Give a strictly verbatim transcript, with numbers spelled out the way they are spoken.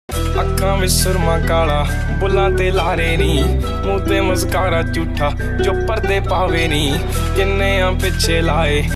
अक्खां विच सुरमा काला बुल्लां ते लारे नी, मूंह ते मस्कारा झूठा जो पर्दे पावे नी, किन्ने आ पिछे लाए